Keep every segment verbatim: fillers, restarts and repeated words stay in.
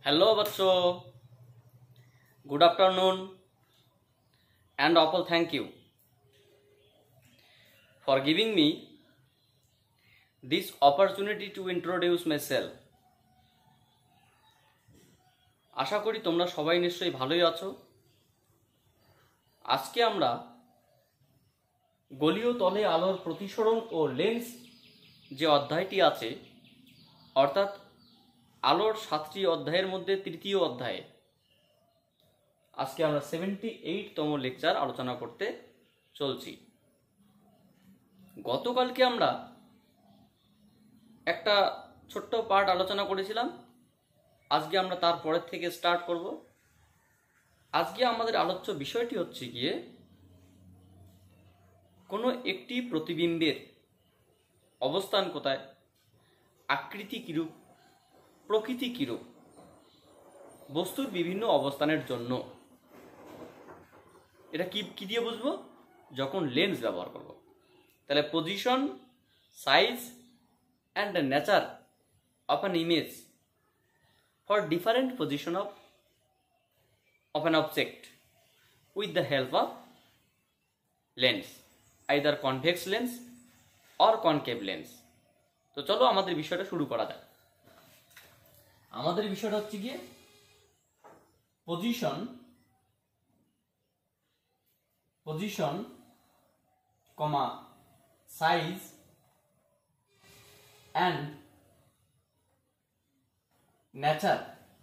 Hello बच्चों, good afternoon and Apple thank you for giving me this opportunity to introduce myself. আশা করি তোমরা সবাই নিশ্চয়ই ভালোই আছো। আজকে আমরা গলীয় তলে আলোর প্রতিসরণ ও লেন্স যে অধ্যায়টি আছে অর্থাৎ আলোর সাতটি অধ্যায়ের মধ্যে তৃতীয় অধ্যায়ে আজকে আমরা সেভেন্টি এইটতম লেকচার আলোচনা করতে চলছি। গতকালকে আমরা একটা ছোট্ট পার্ট আলোচনা করেছিলাম, আজকে আমরা তারপরের থেকে স্টার্ট করব। আজকে আমাদের আলোচ্য বিষয়টি হচ্ছে গিয়ে কোনো একটি প্রতিবিম্বের অবস্থান কোথায়, আকৃতি কিরূপ, প্রকৃতি কিরূপ, বস্তুর বিভিন্ন অবস্থানের জন্য। এটা কি কি দিয়ে বুঝবো? যখন লেন্স ব্যবহার করব। তাহলে position, size and the nature of an image for different position of of an object with the help of lens, either convex lens or concave lens. তো চলো আমাদের বিষয়টা শুরু করা যাক। আমাদের বিষয়টা হচ্ছে গিয়ে position position comma size and nature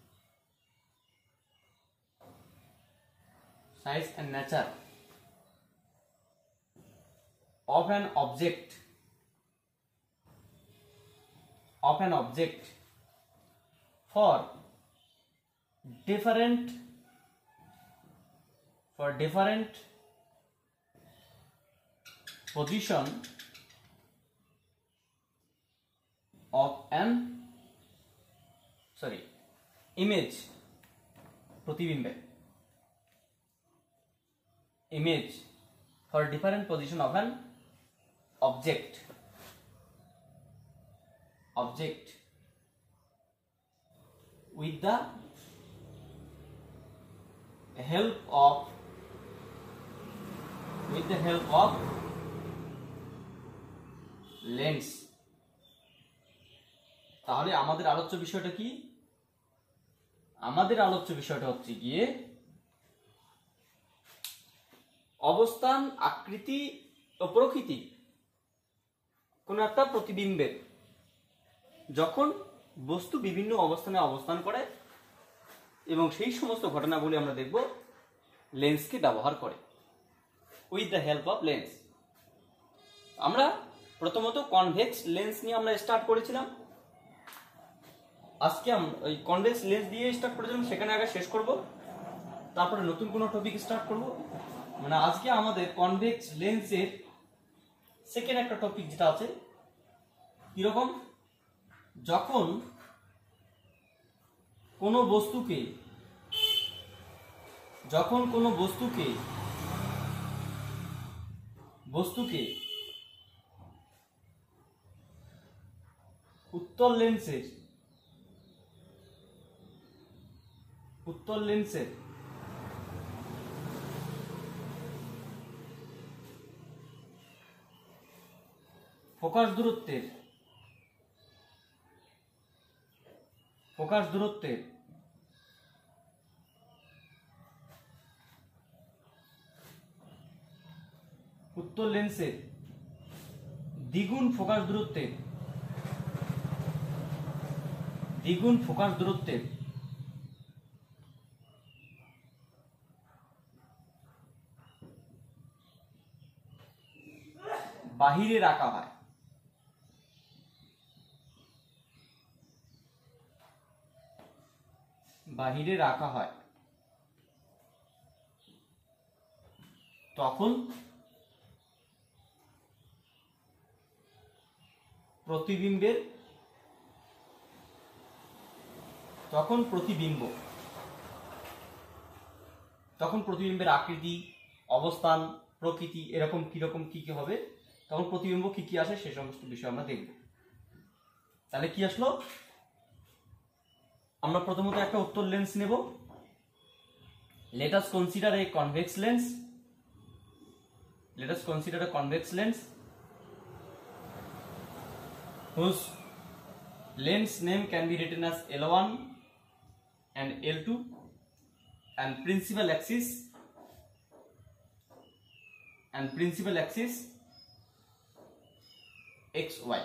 size and nature of an object of an object for different for different position of an sorry image প্রতিবিম্বে image for different position of an object object with the help of with the help of lens। তাহলে আমাদের আলোচ্য বিষয়টা কি? আমাদের আলোচ্য বিষয়টা হচ্ছে গিয়ে অবস্থান, আকৃতি ও প্রকৃতি কোন একটা প্রতিবিম্বের যখন বস্তু বিভিন্ন অবস্থানে অবস্থান করে এবং সেই সমস্ত ঘটনাগুলি আমরা দেখব লেন্সকে ব্যবহার করে, with the help of lens. আমরা প্রথমত কনভেক্স লেন্স নিয়ে আমরা স্টার্ট করেছিলাম। আজকে আমরা ওই কনভেক্স লেন্স দিয়ে স্টার্ট করেছিলাম, সেখানে আগে শেষ করব, তারপরে নতুন কোনো টপিক স্টার্ট করব। মানে আজকে আমাদের কনভেক্স লেন্সের সেকেন্ড একটা টপিক যেটা আছে কিরকম, যখন কোনো বস্তুকে যখন কোনো বস্তুকে বস্তুকে উত্তল লেন্সের উত্তল লেন্সের ফোকাস দূরত্বের ফোকাস দূরত্বের উত্তল লেন্সের দ্বিগুণ ফোকাস দূরত্বের দ্বিগুণ ফোকাস দূরত্বের বাহিরে রাখা হয়। বাহিরে রাখা হয় তখন প্রতিবিম্বের তখন প্রতিবিম্ব তখন প্রতিবিম্বের আকৃতি, অবস্থান, প্রকৃতি এরকম কিরকম কি কি হবে, তখন প্রতিবিম্ব কি কি আসে সে সমস্ত বিষয় আমরা দেখব। তাহলে কি আসলো? আমরা প্রথমত একটা উত্তল লেন্স নেব। let us consider a convex lens, let us consider a convex lens whose lens name can be written as L one and L two and principal axis and principal axis xy.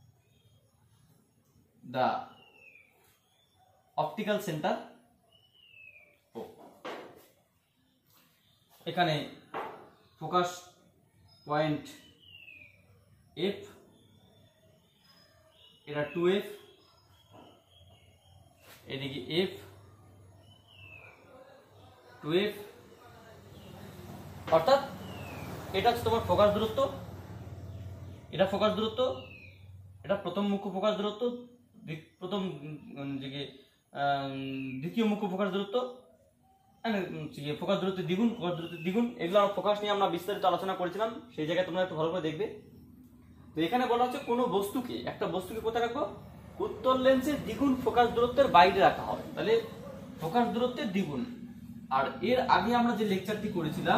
The optical center O. এখানে focus point F, এটা two F, এদিকে F, two F, অর্থাৎ এটা হচ্ছে তোমার focus দূরত্ব, এটা focus দূরত্ব, এটা প্রথম মুখ্য ফোকাস দূরত্ব, প্রথম যে দ্বিতীয় মুখ্য ফোকাস দূরত্ব, ফোকাস দূরত্ব দ্বিগুণ, ফোকাস দূরত্ব দ্বিগুণ, এগুলো ফোকাস নিয়ে আমরা বিস্তারিত আলোচনা করেছিলাম, সেই জায়গায় তোমরা একটু ভালো করে দেখবে। তো এখানে বলা হচ্ছে কোনো বস্তুকে, একটা বস্তুকে কোথায় রাখবো, উত্তল লেন্সের দ্বিগুণ ফোকাস দূরত্বের বাইরে রাখা হবে, তাহলে ফোকাস দূরত্বের দ্বিগুণ। আর এর আগে আমরা যে লেকচারটি করেছিলাম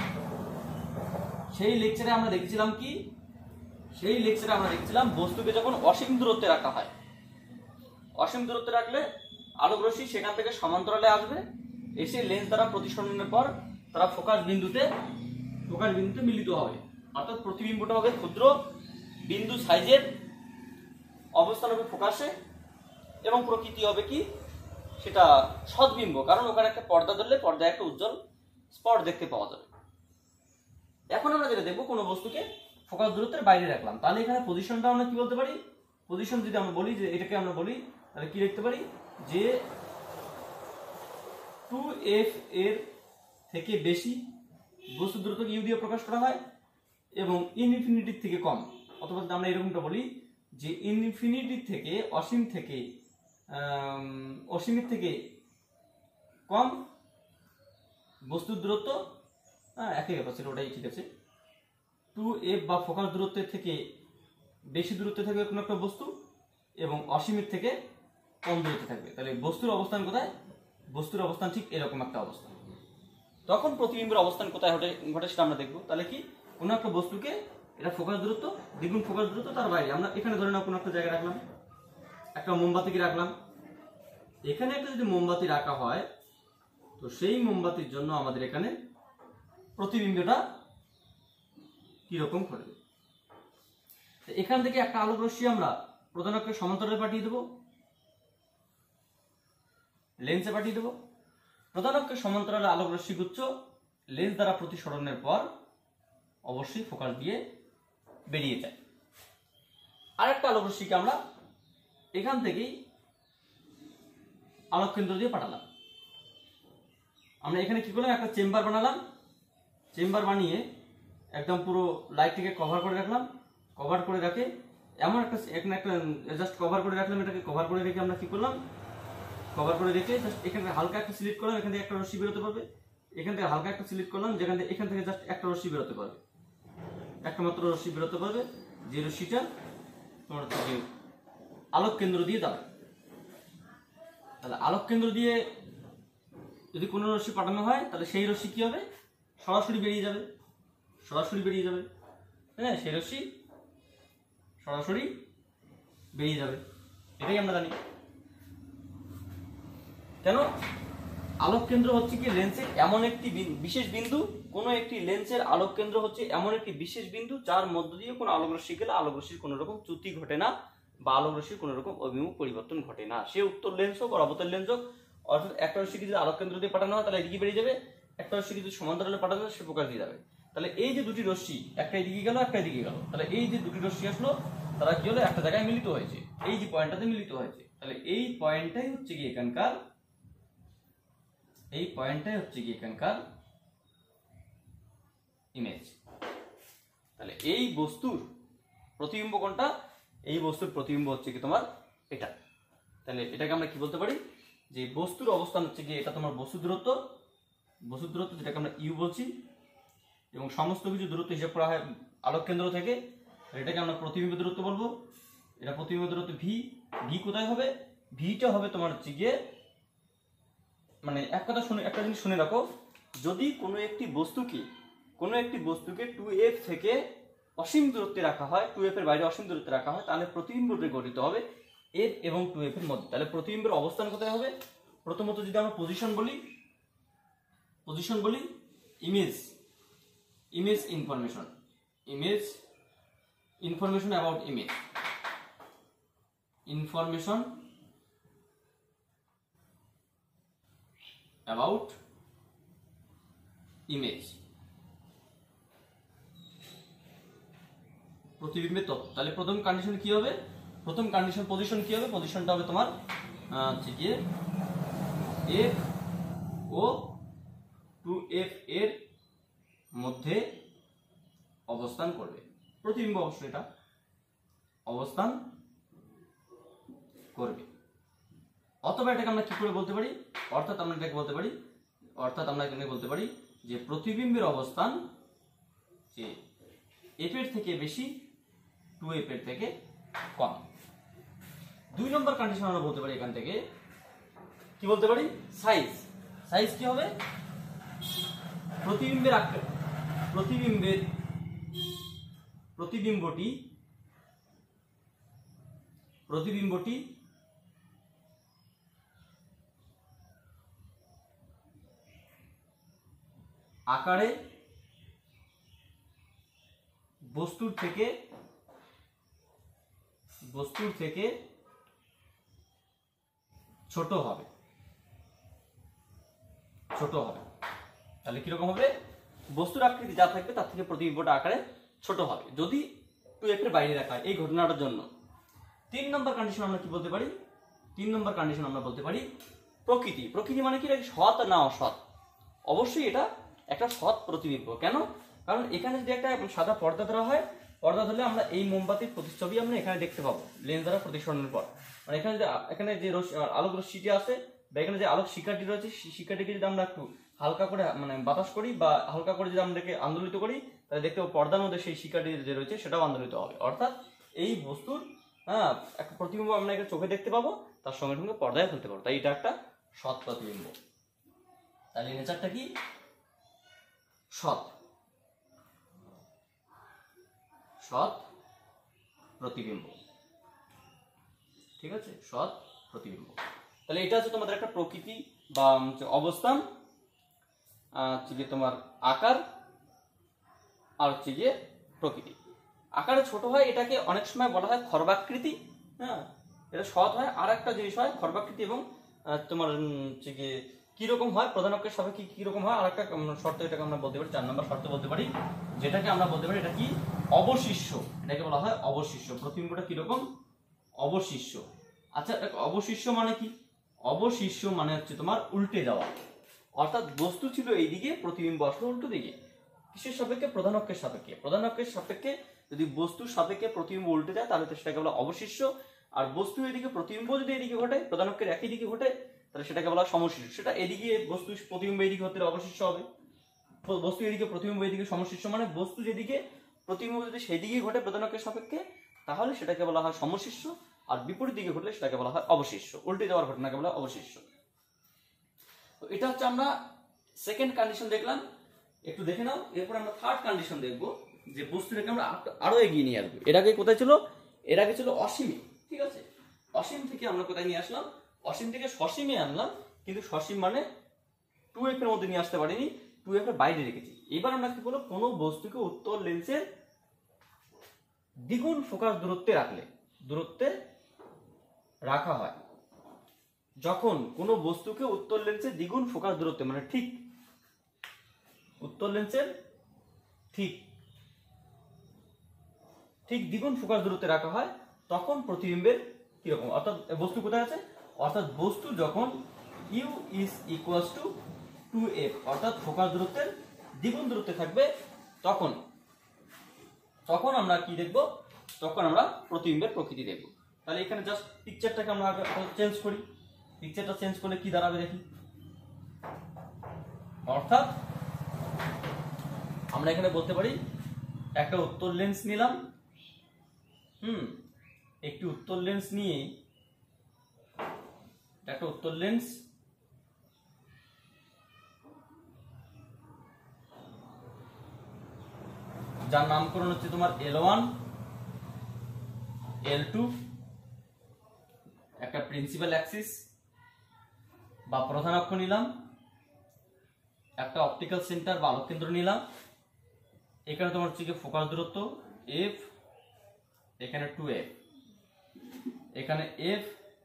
সেই লেকচারে আমরা দেখেছিলাম কি, সেই লেকচারে আমরা দেখছিলাম বস্তুকে যখন অসীম দূরত্বে রাখা হয়, অসীম দূরত্বে রাখলে আলোক রশ্মি সেখান থেকে সমান্তরালে আসবে, এসে লেন্স দ্বারা প্রতিসরণের পর তারা ফোকাস বিন্দুতে ফোকাস বিন্দুতে মিলিত হবে, অর্থাৎ প্রতিবিম্বটা হবে ক্ষুদ্র বিন্দু সাইজের, অবস্থান হবে ফোকাসে, এবং প্রকৃতি হবে কি সেটা সদ্বিম্ব, কারণ ওখানে একটা পর্দা ধরলে পর্দায় একটা উজ্জ্বল স্পট দেখতে পাওয়া যাবে। এখন আমরা যেটা দেখবো, কোনো বস্তুকে ফোকাস দূরত্বের বাইরে রাখলাম, তাহলে এখানে পজিশনটা আমরা কি বলতে পারি, পজিশন যদি আমরা বলি যে এটাকে আমরা বলি, তাহলে কি লিখতে পারি যে টু এফ এর থেকে বেশি বস্তু দূরত্বকে ইউ দিয়ে প্রকাশ করা হয় এবং ইনফিনিটির থেকে কম, অথবা আমরা এরকমটা বলি যে ইনফিনিটির থেকে অসীম থেকে অসীমের থেকে কম বস্তুর দূরত্ব, হ্যাঁ একই ব্যাপার ছিল, ওটাই ঠিক আছে। টু এফ বা ফোকাস দূরত্বের থেকে বেশি দূরত্বে থাকবে কোনো একটা বস্তু এবং অসীমের থেকে কম দূরত্বে থাকবে, তাহলে বস্তুর অবস্থান কোথায়, বস্তুর অবস্থান ঠিক এরকম একটা অবস্থান। তখন প্রতিবিম্বের অবস্থান কোথায় ঘটে ঘটে সেটা আমরা দেখবো। তাহলে কি, কোনো একটা বস্তুকে এটা ফোকাস দূরত্ব দ্বিগুণ ফোকাস দূরত্ব, তার বাইরে আমরা এখানে ধরে নাও কোনো একটা জায়গায় রাখলাম, একটা মোমবাতিকে রাখলাম, এখানে একটা যদি মোমবাতি রাখা হয় তো সেই মোমবাতির জন্য আমাদের এখানে প্রতিবিম্বটা কিরকম ঘটবে। এখান থেকে একটা আলোক রশ্মি আমরা প্রধান অক্ষের সমান্তরালে পাঠিয়ে দেবো, লেন্সে পাঠিয়ে দেবো। প্রধান অক্ষের সমান্তরালে আলোক রশ্মি গুচ্ছ লেন্স দ্বারা প্রতিসরণের পর অবশ্যই ফোকাস দিয়ে বেরিয়ে যায়। আর একটা আলোক রশ্মিকে আমরা এখান থেকেই আলোক কেন্দ্র দিয়ে পাঠালাম। আমরা এখানে কি করলাম, একটা চেম্বার বানালাম, চেম্বার বানিয়ে একদম পুরো লাইটটিকে কভার করে রাখলাম, কভার করে রাখে এমন একটা এখানে একটা জাস্ট কভার করে রাখলাম, এটাকে কভার করে রেখে আমরা কি করলাম, কভার করে রেখে জাস্ট এখানে হালকা একটা সিলেক্ট করলাম, এখান থেকে একটা রশ্মি বেরোতে পারবে, এখান থেকে হালকা একটা সিলেক্ট করলাম যেখান থেকে এখান থেকে জাস্ট একটা রশ্মি বেরোতে পারবে, একটা মাত্র রশ্মি বেরোতে পারবে, যে রশ্মিটা তোমার হচ্ছে আলোক কেন্দ্র দিয়ে যাবে। তাহলে আলোক কেন্দ্র দিয়ে যদি কোনো রশ্মি পাঠানো হয় তাহলে সেই রশ্মি কি হবে, সরাসরি বেরিয়ে যাবে, সরাসরি বেরিয়ে যাবে, হ্যাঁ সেই রশ্মি সরাসরি বেরিয়ে যাবে, এটাই আমরা জানি। কেন, আলোক কেন্দ্র হচ্ছে কি লেন্সের এমন একটি বিশেষ বিন্দু, কোনো একটি লেন্সের আলোক কেন্দ্র হচ্ছে এমন একটি বিশেষ বিন্দু যার মধ্য দিয়ে কোনো আলোক রশ্মি গেলে আলোক রশ্মির কোনো রকম চ্যুতি ঘটে না বা আলোক রশ্মির কোনো রকম অভিমুখ পরিবর্তন ঘটে না, সে উত্তল লেন্স হোক আর অবতল লেন্স হোক। অর্থাৎ একটা রশ্মিকে যদি আলোক কেন্দ্র দিয়ে পাঠানো হয় তাহলে এদিকে বেরিয়ে যাবে, একটা রশ্মিকে যদি সমান্তরালে পাঠানো হয় সে ফোকাস দিয়ে যাবে। তাহলে এই যে দুটি রশ্মি, একটা এদিকে গেল একটা এদিকে গেল, তাহলে এই যে দুটি রশ্মি আসলো তারা কি হলো, একটা জায়গায় মিলিত হয়েছে, এই যে পয়েন্টটাতে মিলিত হয়েছে, তাহলে এই পয়েন্টটাই হচ্ছে কি এখানকার এই পয়েন্টটাই হচ্ছে কি এখানকার ইমেজ। তাহলে এই বস্তুর প্রতিবিম্ব কোনটা, এই বস্তুর প্রতিবিম্ব হচ্ছে কি তোমার এটা। তাহলে এটাকে আমরা কি বলতে পারি, যে বস্তুর অবস্থান হচ্ছে কি এটা তোমার বস্তু দূরত্ব, বস্তু দূরত্ব যেটাকে আমরা ইউ বলছি, এবং সমস্ত কিছু দূরত্ব হিসাব করা হয় আলোক কেন্দ্র থেকে, এটাকে আমরা প্রতিবিম্ব দূরত্ব বলবো। এটা প্রতিবিম্ব দূরত্ব ভি, ভি কোথায় হবে, সরাসরি বেরিয়ে যাবে, সরাসরি বেরিয়ে যাবে, এটাই আমরা জানি। কেন, আলোক কেন্দ্র হচ্ছে কি লেন্সের এমন একটি বিশেষ বিন্দু, কোনো একটি লেন্সের আলোক কেন্দ্র হচ্ছে এমন একটি বিশেষ বিন্দু যার মধ্য দিয়ে কোনো আলোক রশ্মি গেলে আলোক রশ্মির কোনো রকম অভিমুখ পরিবর্তন ঘটে না, সে উত্তল লেন্স হোক আর অবতল লেন্স হোক। এটাকে আমরা প্রতিবিম্ব দূরত্ব বলবো, ভিটা হবে তোমার হচ্ছে গিয়ে, মানে এক কথা শুনে একটা জিনিস শুনে রাখো, যদি কোনো একটি বস্তুকে কোনো একটি বস্তুকে টু এফ থেকে অসীম দূরত্বে রাখা হয়, টু এফ এর বাইরে অসীম দূরত্বে রাখা হয়, তাহলে প্রতিবিম্বটি গঠিত হবে এফ এবং টু এফ এর মধ্যে। তাহলে প্রতিবিম্বের অবস্থান কোথায় হবে? প্রথমত যদি আমরা পজিশন বলি, পজিশন বলি image, image information, image information about image, information about image, প্রতিবিম্বের তথ্য। তাহলে প্রথম কন্ডিশন কি হবে? প্রথম কন্ডিশন পজিশন কি হবে? পজিশনটা হবে তোমার হচ্ছে গিয়ে এফ ও টু এফ এর মধ্যে অবস্থান করবে, প্রতিবিম্ব অবশ্যই এটা অবস্থান করবে। অথবা এটাকে আমরা কি করে বলতে পারি? অর্থাৎ আমরা এটাকে বলতে পারি অর্থাৎ আমরা এখানে বলতে পারি যে প্রতিবিম্বের অবস্থান যে এফ এর থেকে বেশি, টু এফ এর থেকে কম। দুই নম্বর কন্ডিশন আমরা বলতে পারি এখান থেকে কি বলতে পারি? সাইজ। সাইজ কি হবে? প্রতিবিম্বের আকার, প্রতিবিম্বের প্রতিবিম্বটি প্রতিবিম্বটি আকারে বস্তুর থেকে বস্তুর থেকে ছোট হবে, ছোট হবে। তাহলে কিরকম হবে? বস্তুর আকৃতি যা থাকবে তার থেকে প্রতিবিম্বটা আকারে ছোট হবে যদি টু এফ এর বাইরে রাখা হয় এই ঘটনাটার জন্য। তিন নম্বর কন্ডিশন আমরা কি বলতে পারি? তিন নম্বর কন্ডিশন আমরা বলতে পারি প্রকৃতি। প্রকৃতি মানে কি? সৎ না অসৎ? অবশ্যই এটা একটা সৎ প্রতিবিম্ব। কেন? কারণ এখানে যদি একটা সাদা পর্দা ধরা হয়, পর্দা ধরলে আমরা এই মোমবাতির প্রতিচ্ছবি আমরা এখানে দেখতে পাবো লেন্স দ্বারা প্রতিসরণের পর। মানে এখানে যে এখানে যে আলোক রশ্মিটি আছে বা এখানে যে আলোক শিখাটি রয়েছে, সেই শিখাটিকে যদি আমরা একটু হালকা করে মানে বাতাস করি বা হালকা করে যদি আমরা আন্দোলিত করি, তাহলে দেখতে পাবো পর্দার মধ্যে সেই শিখাটি যে রয়েছে সেটাও আন্দোলিত হবে। অর্থাৎ এই বস্তুর হ্যাঁ একটা প্রতিবিম্ব আমরা এখানে চোখে দেখতে পাবো, তার সঙ্গে সঙ্গে পর্দায় ফেলতে পারবো। তাই এটা একটা সৎ প্রতিবিম্ব। তাহলে নেচারটা কি? সৎ, সৎ প্রতিবিম্ব। ঠিক আছে, সৎ প্রতিবিম্ব। তাহলে এটা হচ্ছে তোমাদের একটা প্রকৃতি বা অবস্থান, হচ্ছে গিয়ে তোমার আকার, আর হচ্ছে গিয়ে প্রকৃতি। আকারে ছোট হয় এটাকে অনেক সময় বলা হয় খর্বাকৃতি। হ্যাঁ, এটা সৎ হয়। আর একটা জিনিস হয় খর্বাকৃতি এবং তোমার হচ্ছে গিয়ে কিরকম হয়, প্রধান অক্ষের সাপেক্ষে কিরকম হয়। আর একটা শর্ত এটাকে আমরা বলতে পারি, চার নম্বর শর্ত বলতে পারি, যেটাকে আমরা বলতে পারি এটা কি? অবশিষ্য। এটাকে বলা হয় অবশিষ্য। প্রতিবিম্বটা কিরকম? অবশিষ্য। আচ্ছা, অবশিষ্য মানে কি? অবশিষ্য মানে হচ্ছে তোমার উল্টে যাওয়া। অর্থাৎ বস্তু ছিল এইদিকে, প্রতিবিম্ব আসলো উল্টো দিকে। কিসের সাপেক্ষে? প্রধান অক্ষের সাপেক্ষে। প্রধান অক্ষের সাপেক্ষে যদি বস্তুর সাপেক্ষে প্রতিবিম্ব উল্টে যায় তাহলে সেটাকে বলা অবশিষ্য। আর বস্তু এদিকে, প্রতিবিম্ব যদি এদিকে ঘটে, প্রধান অক্ষের একই দিকে ঘটে, তাহলে সেটাকে বলা সমশিষ্য। সেটা এদিকে বস্তু প্রতিবিম্ব এদিকে হতে অবশিষ্য হবে। বস্তু এদিকে, প্রতিবিম্ব এদিকে সমশিষ্য মানে বস্তু যেদিকে, প্রতিবিম্ব যদি সেই দিকেই ঘটে প্রধান অক্ষের সাপেক্ষে, তাহলে সেটাকে বলা হয় সমশিষ্য। আর বিপরীত দিকে ঘটলে সেটাকে বলা হয় অবশিষ্য। উল্টে যাওয়ার ঘটনাকে বলা হয় অবশিষ্য। তো এটা হচ্ছে আমরা সেকেন্ড কন্ডিশন দেখলাম। একটু দেখে নাও। এরপর আমরা থার্ড কন্ডিশন দেখবো, যে বস্তুটাকে আমরা আরো এগিয়ে নিয়ে আসবো। এর আগে কোথায় ছিল? এর আগে ছিল অসীমে। ঠিক আছে, অসীম থেকে আমরা কোথায় নিয়ে আসলাম? অসীম থেকে সসীমে আনলাম, কিন্তু সসীম মানে টু এফ এর মধ্যে নিয়ে আসতে পারিনি, টু এফ এর বাইরে রেখেছি। এবার আমরা কি বলবো? কোনো বস্তুকে উত্তর লেন্সের দ্বিগুণ ফোকাস দূরত্বে রাখলে, দূরত্বে রাখা হয়। যখন কোনো বস্তুকে উত্তর লেন্সের দ্বিগুণ ফোকাস দূরত্বে, মানে ঠিক উত্তর লেন্সের ঠিক ঠিক দ্বিগুণ ফোকাস দূরত্বে রাখা হয়, তখন প্রতিবিম্বের কিরকম? অর্থাৎ বস্তু কোথায় আছে? অর্থাৎ বস্তু যখন u is equals to two F, অর্থাৎ ফোকাস দূরত্বের দ্বিগুণ দূরত্বে থাকবে, তখন তখন আমরা কি দেখব? তখন আমরা প্রতিবিম্বের প্রকৃতি দেখব। তাহলে এখানে জাস্ট পিকচারটাকে আমরা চেঞ্জ করি। পিকচারটা চেঞ্জ করলে কি দাঁড়াবে দেখি। অর্থাৎ আমরা এখানে বলতে পারি একটা উত্তর লেন্স নিলাম, হুম একটি উত্তর লেন্স নিয়ে একটা উত্তল লেন্স, যার নামকরণ হচ্ছে তোমার এল ওয়ান, এল টু, একটা প্রিন্সিপাল অ্যাক্সিস বা প্রধান অক্ষ নিলাম, একটা অপটিক্যাল সেন্টার বা আলোক কেন্দ্র নিলাম, এখানে তোমার হচ্ছে ফোকাস দূরত্ব এফ, এখানে টু এফ, এখানে এফ,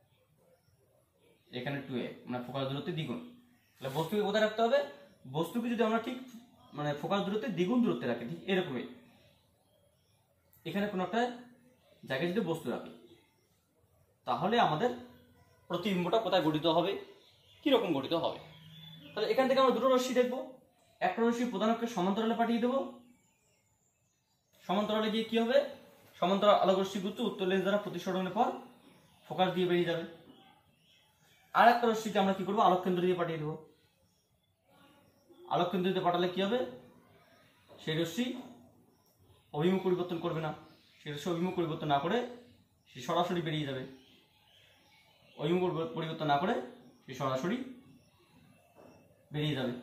এখানে টু এফ, মানে ফোকাস দূরত্বের দ্বিগুণ। তাহলে বস্তুকে কোথায় রাখতে হবে? বস্তুকে যদি আমরা ঠিক মানে ফোকাস দূরত্বের দ্বিগুণ দূরত্বে রাখি, ঠিক এরকমই এখানে কোনো একটা জায়গায় যদি বস্তু রাখি, তাহলে আমাদের প্রতিবিম্বটা কোথায় গঠিত হবে, কিরকম গঠিত হবে। তাহলে এখান থেকে আমরা দুটো রশ্মি দেখবো। একটা রশ্মি প্রধান অক্ষের সমান্তরালে পাঠিয়ে দেবো, সমান্তরালে গিয়ে কি হবে, সমান্তরাল আলোক রশ্মি গুচ্ছ উত্তর লেন্স দ্বারা প্রতিসরণের পর ফোকাস দিয়ে বেরিয়ে যাবে। আর একটা রশ্মিকে আমরা কি করবো, আলোক কেন্দ্র দিয়ে পাঠিয়ে দেবো। আলোক কেন্দ্র দিয়ে পাঠালে কি হবে, সেই রশ্মি অভিমুখ পরিবর্তন করবে না, সেই রশ্মি অভিমুখ পরিবর্তন না করে সে সরাসরি বেরিয়ে যাবে, অভিমুখ পরিবর্তন না করে সে সরাসরি বেরিয়ে যাবে।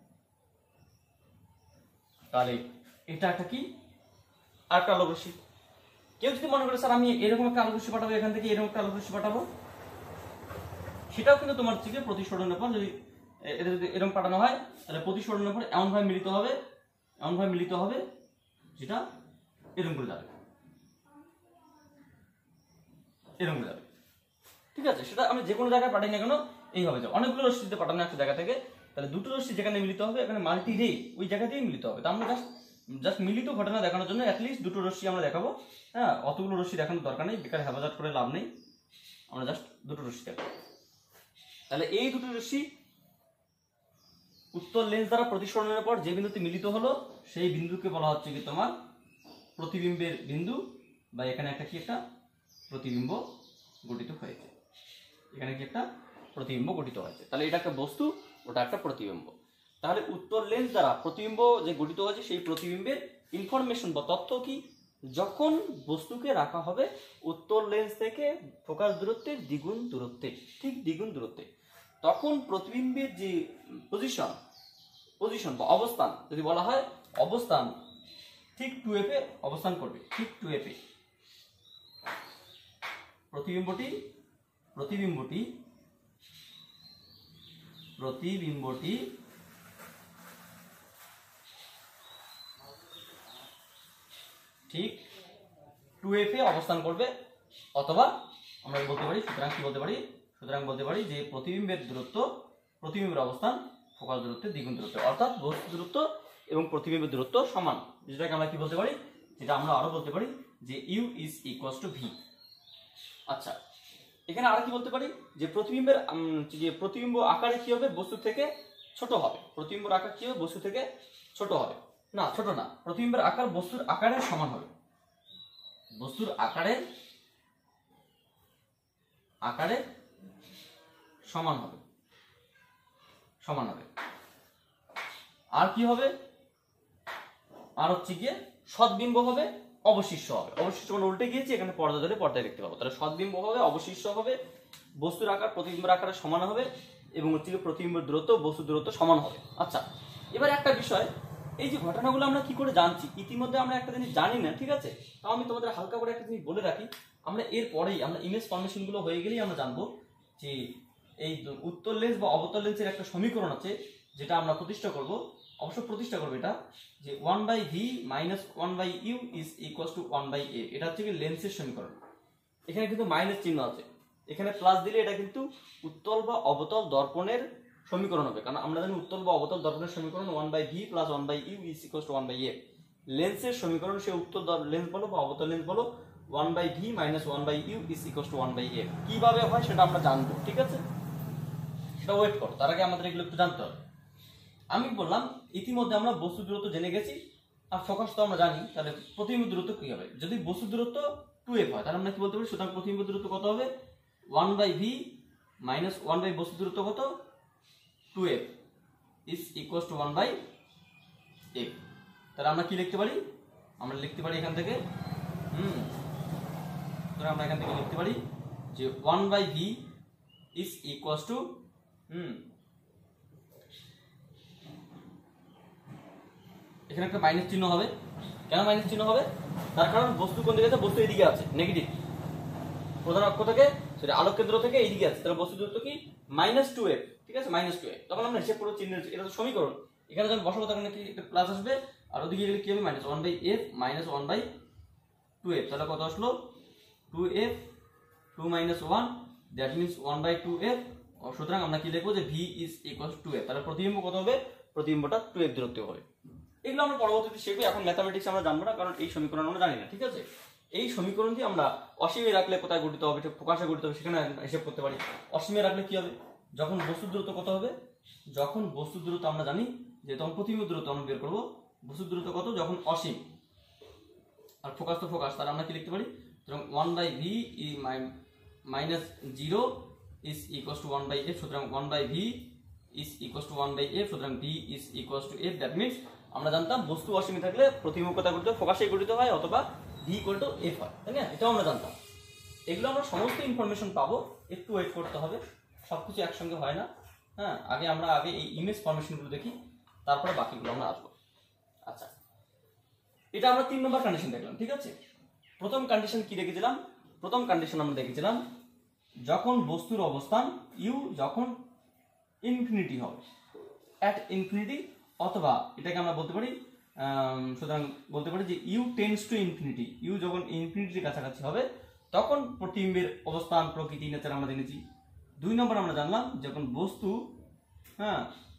তাহলে এটা একটা কি, আর একটা আলোক রশ্মি। কেউ যদি মনে করে স্যার আমি এরকম একটা আলোক রশ্মি পাঠাবো, এখান থেকে এরকম একটা আলোক রশ্মি পাঠাবো, সেটাও কিন্তু তোমার থেকে প্রতিসরণের পর যদি এটা যদি এরকম পাঠানো হয়, তাহলে প্রতিসরণের পর এমন ভাবে মিলিত হবে, এমন ভাবে মিলিত হবে যেটা এরকম করে যাবে, এরকম করে যাবে। ঠিক আছে, সেটা আমি যে কোনো জায়গায় পাঠাই না কেন এইভাবে যাবো। অনেকগুলো রশ্মিতে পাঠানো একটা জায়গা থেকে, তাহলে দুটো রশ্মি যেখানে মিলিত হবে এখানে মাল্টি রে ওই জায়গাতেই মিলিত হবে। তা আমরা জাস্ট জাস্ট মিলিত ঘটনা দেখানোর জন্য অ্যাটলিস্ট দুটো রশ্মি আমরা দেখাবো। হ্যাঁ, অতগুলো রশ্মি দেখানোর দরকার নেই, বেকার হেফাজত করে লাভ নেই, আমরা জাস্ট দুটো রশ্মি দেখাবো। তাহলে এই দুটো রশ্মি উত্তর লেন্স দ্বারা প্রতিসরণের পর যে বিন্দুতে মিলিত হলো, সেই বিন্দুকে বলা হচ্ছে কি তোমার প্রতিবিম্বের বিন্দু, বা এখানে একটা কি একটা প্রতিবিম্ব গঠিত হয়েছে, এখানে কি একটা প্রতিবিম্ব গঠিত হয়েছে। তাহলে এটা একটা বস্তু, ওটা একটা প্রতিবিম্ব। তাহলে উত্তর লেন্স দ্বারা প্রতিবিম্ব যে গঠিত হয়েছে, সেই প্রতিবিম্বের ইনফরমেশন বা তথ্য কি, যখন বস্তুকে রাখা হবে উত্তর লেন্স থেকে ফোকাস দূরত্বের দ্বিগুণ দূরত্বে, ঠিক দ্বিগুণ দূরত্বে, তখন প্রতিবিম্বের যে পজিশন পজিশন বা অবস্থান যদি বলা হয়, অবস্থান ঠিক টু এফ এ অবস্থান করবে, ঠিক টু এফ এ প্রতিবিম্বটি প্রতিবিম্বটি প্রতিবিম্বটি ঠিক টু এফ এ অবস্থান করবে, অথবা আমরা বলতে পারি, সুতরাং কি বলতে পারি, সুতরাং বলতে পারি যে প্রতিবিম্বের দূরত্ব, প্রতিবিম্বের অবস্থান ফোকাস দূরত্বের দ্বিগুণ দূরত্ব, অর্থাৎ বস্তু দূরত্ব এবং প্রতিবিম্বের দূরত্ব সমান, যেটাকে আমরা কি বলতে পারি, যেটা আমরা আরো বলতে পারি যে u is equals to v. আচ্ছা, এখানে আর কি বলতে পারি, যে প্রতিবিম্বের যে প্রতিবিম্ব আকারে কি হবে, বস্তু থেকে ছোট হবে, প্রতিবিম্বের আকার কি হবে, বস্তু থেকে ছোট হবে, না ছোট না, প্রতিবিম্বের আকার বস্তুর আকারের সমান হবে, বস্তুর আকারের আকারে সমান হবে, সমান হবে। আর কি হবে, আর হচ্ছে গিয়ে সদ্বিম্ব হবে, অবশিষ্ট হবে। অবশিষ্ট মানে উল্টে গিয়েছে, এখানে পর্দা ধরে পর্দায় দেখতে পাবো। তাহলে সদ্বিম্ব হবে, অবশিষ্ট হবে, বস্তুর আকার প্রতিবিম্বের আকারে সমান হবে, এবং হচ্ছে গিয়ে প্রতিবিম্বের দূরত্ব বস্তুর দূরত্ব সমান হবে। আচ্ছা, এবার একটা বিষয়, এই যে ঘটনাগুলো আমরা কি করে জানছি, ইতিমধ্যে আমরা একটা জিনিস জানি না, ঠিক আছে, তাও আমি তোমাদের হালকা করে একটা জিনিস বলে রাখি। আমরা এর পরেই আমরা ইমেজ ফর্মেশন গুলো হয়ে গেলেই আমরা জানবো যে এই উত্তর লেন্স বা অবতল লেন্সের একটা সমীকরণ আছে, যেটা আমরা প্রতিষ্ঠা করব, অবশ্য প্রতিষ্ঠা করবো এটা, যে one by v minus one by u is equal to one by A. এটা হচ্ছে কি লেন্সের সমীকরণ। এখানে কিন্তু মাইনাস চিহ্ন আছে, এখানে প্লাস দিলে এটা কিন্তু উত্তল বা অবতল দর্পণের সমীকরণ হবে, কারণ আমরা জানি উত্তল বা অবতল দর্পণের সমীকরণ one by v plus one by u is equal to one by A. লেন্সের সমীকরণ সে উত্তল লেন্স বলো বা অবতল লেন্স বলো, one by v minus one by u is equal to one by A. কিভাবে হয় সেটা আমরা জানবো, ঠিক আছে, সেটা ওয়েট করো, তার আগে আমাদের এগুলো একটু জানতে হবে। আমি বললাম ইতিমধ্যে আমরা বস্তু দূরত্ব জেনে গেছি, আর ফোকাস তো আমরা জানি, তাহলে প্রতিবিম্ব দূরত্ব কি হবে, যদি বস্তু দূরত্ব টু এফ হয়, তাহলে আমরা কি বলতে পারি, সুতরাং প্রতিবিম্ব দূরত্ব কত হবে, one by v minus one by বস্তু দূরত্ব কত, two F is equal to one by F. তাহলে আমরা কি লিখতে পারি, আমরা লিখতে পারি এখান থেকে, হুম আমরা এখান থেকে লিখতে পারি যে one by v is equal to hmm এখানে একটা মাইনাস চিহ্ন হবে। কেন মাইনাস চিহ্ন হবে? তার কারণ বস্তু কোন দিকে আছে? বস্তু এইদিকে আছে, নেগেটিভ। প্রধান অক্ষ থেকে সেটা আলোক কেন্দ্র থেকে এইদিকে আছে, তাহলে বস্তু দূরত্ব কি মাইনাস টু এফ। ঠিক আছে, মাইনাস টু এফ। তখন আমরা হিসেব করে চিহ্ন, এটা তো সমীকরণ, এখানে যখন বসাবো তখন কি একটা প্লাস আসবে, আর ওদিকে গেলে কি হবে? Minus one by F minus one by two F. তাহলে কত আসলো? Two F two minus one, that means one by two F. সুতরাং আমরা কি লিখবো? যে v is equal to F. তাহলে প্রতিবিম্ব কত হবে? প্রতিবিম্বটা টু এফ দূরত্ব হবে। এগুলো আমরা পরবর্তীতে শিখবো, এখন ম্যাথামেটিক্স আমরা জানবো না, কারণ এই সমীকরণ আমরা জানি না। ঠিক আছে, এই সমীকরণ দিয়ে আমরা অসীমে রাখলে কোথায় গঠিত হবে, প্রকাশে গঠিত হবে, সেখানে হিসেব করতে পারি। অসীমে রাখলে কি হবে? যখন বস্তুর দূরত্ব কত হবে? যখন বস্তুর দূরত্ব আমরা জানি যে তখন প্রতিবিম্ব দূরত্ব আমরা বের করবো। বস্তুর দূরত্ব কত? যখন অসীম, আর ফোকাস তো ফোকাস, তাহলে আমরা কি লিখতে পারি? সুতরাং ওয়ান বাই ভি ই minus zero is equal to one by F. সুতরাং one by v is equal to one by F. সুতরাং v is equal to F. That means আমরা জানতাম বস্তু অসীমে থাকলে প্রতিবিম্ব কোথায় গঠিত? ফোকাসে গঠিত হয়, অথবা ভি ইকুয়াল টু এফ হয়, তাই না? এটাও আমরা জানতাম। এগুলো আমরা সমস্ত ইনফরমেশন পাবো, একটু ওয়েট করতে হবে, সবকিছু একসঙ্গে হয় না। হ্যাঁ, আগে আমরা আগে এই ইমেজ ফরমেশনগুলো দেখি, তারপরে বাকিগুলো আমরা আসবো। আচ্ছা, এটা আমরা তিন নম্বর কন্ডিশন দেখলাম। ঠিক আছে, প্রথম কন্ডিশন কি দেখেছিলাম? প্রথম কন্ডিশন আমরা দেখেছিলাম যখন বস্তুর অবস্থান ইউ যখন ইনফিনিটি হবে, অ্যাট ইনফিনিটি, অথবা এটাকে আমরা বলতে পারি, সুতরাং বলতে পারি যে u tends to infinity. U যখন ইনফিনিটির কাছাকাছি হবে তখন প্রতিবিম্বের অবস্থান, প্রকৃতি, নেচার আমরা জেনেছি। দুই নম্বর আমরা জানলাম যখন বস্তু হ্যাঁ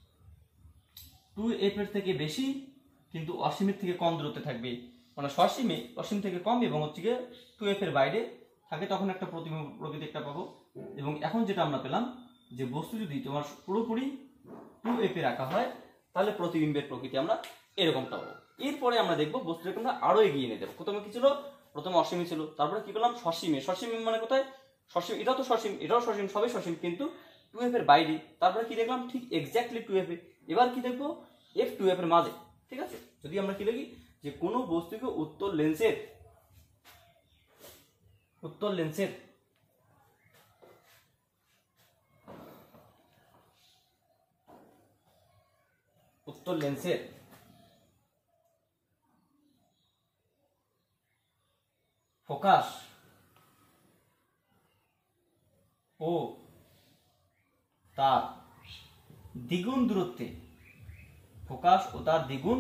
টু এফ এর থেকে বেশি কিন্তু অসীমের থেকে কম দূরত্বে থাকবে, মানে সসীমে অসীম থেকে কম এবং হচ্ছে গিয়ে টু এফ এর বাইরে থাকে, তখন একটা প্রতিবিম্ব প্রকৃতি একটা পাবো। এবং এখন যেটা আমরা পেলাম যে বস্তু যদি তোমার পুরোপুরি টু এফ এ রাখা হয় তাহলে প্রতিবিম্বের প্রকৃতি আমরা এরকমটা পাবো। এরপরে আমরা দেখবো বস্তুটাকে আমরা আরো এগিয়ে নিয়ে যাবো। প্রথমে কি ছিল? প্রথমে অসীমে ছিল, তারপরে কি করলাম? সসীমে। সসীমে মানে কোথায়? সসীম, এটাও তো সসীম, এটাও সসীম, সবই সসীম, কিন্তু টু এফ এর বাইরে। তারপরে কি দেখলাম? ঠিক এক্স্যাক্টলি টু এফ এ। এবার কি দেখবো? এফ টু এফ এর মাঝে। ঠিক আছে, যদি আমরা কি দেখি যে কোনো বস্তুকে উত্তর লেন্সের উত্তর লেন্সের উত্তর লেন্সের ফোকাস ও তার দ্বিগুণ দূরত্বে, ফোকাস ও তার দ্বিগুণ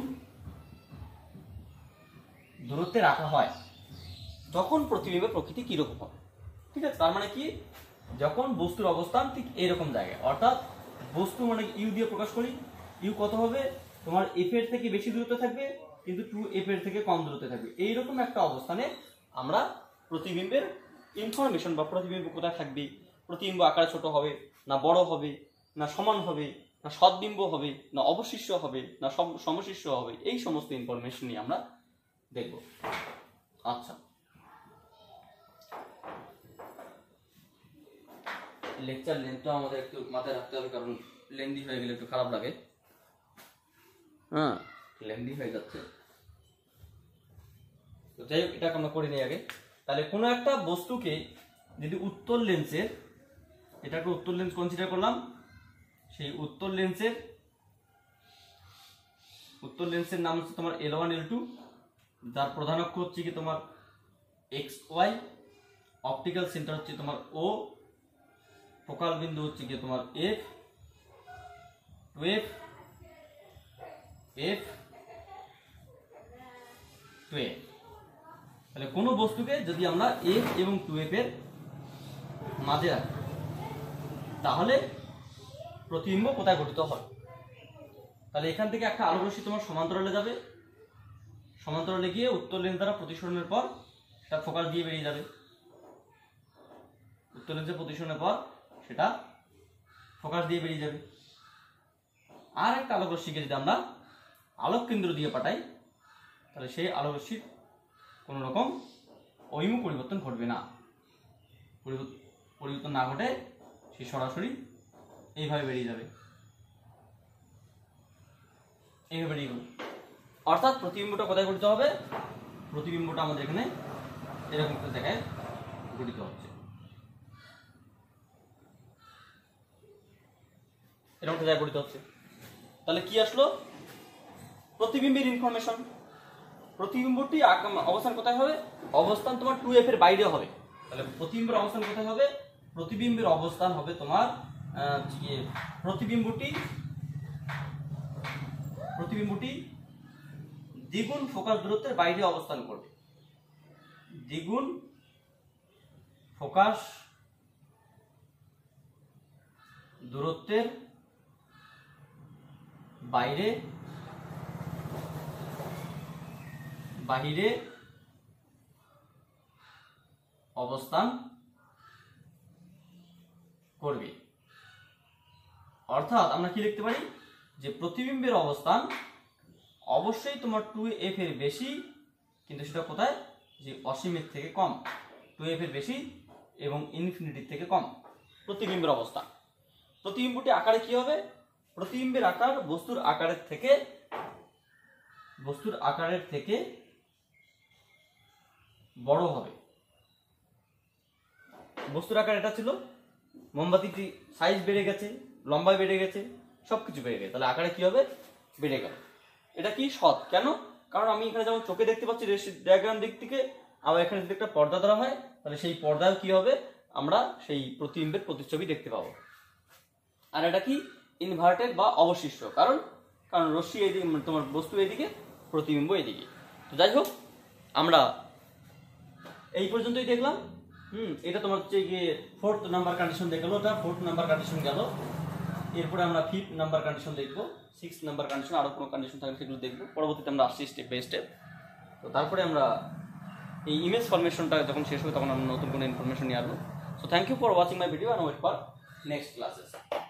দূরত্বে রাখা হয় তখন প্রতিবিম্বের প্রকৃতি কিরকম হবে। ঠিক আছে, তার মানে কি? যখন বস্তুর অবস্থান ঠিক এরকম জায়গায়, অর্থাৎ বস্তু মানে ইউ দিয়ে প্রকাশ করি, ইউ কত হবে? তোমার এফ এর থেকে বেশি দূরত্বে থাকবে কিন্তু টু এফ এর থেকে কম দূরত্বে থাকবে। এইরকম একটা অবস্থানে আমরা প্রতিবিম্বের ইনফরমেশন বা প্রতিবিম্ব কোথায় থাকবে, প্রতিবিম্ব আকারে ছোট হবে না বড় হবে, না সমান হবে, না সদ্বিম্ব হবে, না অবশিষ্ট হবে, না সমশিষ্ট হবে, এই সমস্ত ইনফরমেশন নিয়ে আমরা দেখব। আচ্ছা, লেকচার লেন্থটা আমাদের একটু মাথায় রাখতে হবে, কারণ লেন্দি হয়ে গেলে একটু খারাপ লাগে। হ্যাঁ, লেন্দি হয়ে যাচ্ছে, তো যাই হোক, এটাকে আমরা করে নিই আগে। তাহলে কোনো একটা বস্তুকে যদি উত্তর লেন্সের, এটাকে উত্তর লেন্স কনসিডার করলাম, সেই উত্তর লেন্সের উত্তর লেন্সের নাম হচ্ছে তোমার এল ওয়ান এল টু, যার প্রধান অক্ষ হচ্ছে কি তোমার এক্স ওয়াই, অপটিক্যাল সেন্টার হচ্ছে তোমার ও, ফোকাল বিন্দু হচ্ছে কি তোমার F, two F, F two F. তাহলে কোনো বস্তুকে যদি আমরা এফ এবং টু এফ এর মাঝে রাখি তাহলে প্রতিবিম্ব কোথায় গঠিত হয়? তাহলে এখান থেকে একটা আলোক রশ্মি তোমার সমান্তরালে যাবে, সমান্তরালে গিয়ে উত্তর লেন্স দ্বারা প্রতিসরণের পর সেটা ফোকাস দিয়ে বেরিয়ে যাবে, উত্তর লেন্সের প্রতিসরণের পর সেটা ফোকাস দিয়ে বেরিয়ে যাবে। আর একটা আলোক রশ্মিকে যদি আমরা আলোক কেন্দ্র দিয়ে পাঠাই তাহলে সেই আলোক রশ্মির কোনো রকম অভিমুখ পরিবর্তন ঘটবে না, পরিবর্তন না ঘটে সে সরাসরি এইভাবে বেরিয়ে যাবে, এইভাবে বেরিয়ে গেল। অর্থাৎ প্রতিবিম্বটা কোথায় গঠিত হবে? প্রতিবিম্বটা আমাদের এখানে এরকম একটা জায়গায় গঠিত হচ্ছে। এরকম একটা জায়গায় গঠিত হচ্ছে। তাহলে কি আসলো? প্রতিবিম্বের ইনফরমেশন। প্রতিবিম্বটি অবস্থান কোথায় হবে? অবস্থান তোমার টু এফ এর বাইরে হবে। তাহলে প্রতিবিম্বের অবস্থান কোথায় হবে? প্রতিবিম্বের অবস্থান হবে তোমার প্রতিবিম্বটি প্রতিবিম্বটি দ্বিগুণ ফোকাস দূরত্বের বাইরে অবস্থান করবে। দ্বিগুণ ফোকাস দূরত্বের বাইরে বাহিরে অবস্থান করবে। অর্থাৎ আমরা কি লিখতে পারি যে প্রতিবিম্বের অবস্থান অবশ্যই তোমার টু এফ এর বেশি, কিন্তু সেটা কোথায়? যে অসীমের থেকে কম। টু এফ এর বেশি এবং ইনফিনিটির থেকে কম প্রতিবিম্বের অবস্থান। প্রতিবিম্বটি আকারে কি হবে? প্রতিবিম্বের আকার বস্তুর আকারের থেকে বস্তুর আকারের থেকে বড় হবে। বস্তুর আকার এটা ছিল, মোমবাতিটি সাইজ বেড়ে গেছে, লম্বায় বেড়ে গেছে, সবকিছু বেড়ে গেছে, তাহলে আকারে কি হবে? বেড়ে গেল। এটা কি সৎ? কেন? কারণ আমি এখানে যেমন চোখে দেখতে পাচ্ছি ডায়াগ্রাম দিক থেকে, আবার এখানে যদি একটা পর্দা ধরা হয় তাহলে সেই পর্দায় কি হবে? আমরা সেই প্রতিবিম্বের প্রতিচ্ছবি দেখতে পাবো। আর এটা কি? ইনভার্টেড বা অবশিষ্ট। কারণ কারণ রশ্মি এদিকে, তোমার বস্তু এদিকে, প্রতিবিম্ব এদিকে। তো যাই হোক, আমরা এই পর্যন্তই দেখলাম। হুম এটা তোমার হচ্ছে গিয়ে ফোর্থ নাম্বার কন্ডিশন দেখলো, ওটা ফোর্থ নাম্বার কন্ডিশন গেল। এরপরে আমরা ফিফথ নাম্বার কন্ডিশন দেখবো, সিক্স নাম্বার কন্ডিশন, আরো কোনো কন্ডিশন থাকলে সেগুলো দেখবো। পরবর্তীতে আমরা আসছি স্টেপ বাই স্টেপ। তো তারপরে আমরা এই ইমেজ ফরমেশনটা যখন শেষ হবে তখন আমরা নতুন কোনো ইনফরমেশন নিয়ে আসবো। So thank you for watching my video and wait for next classes.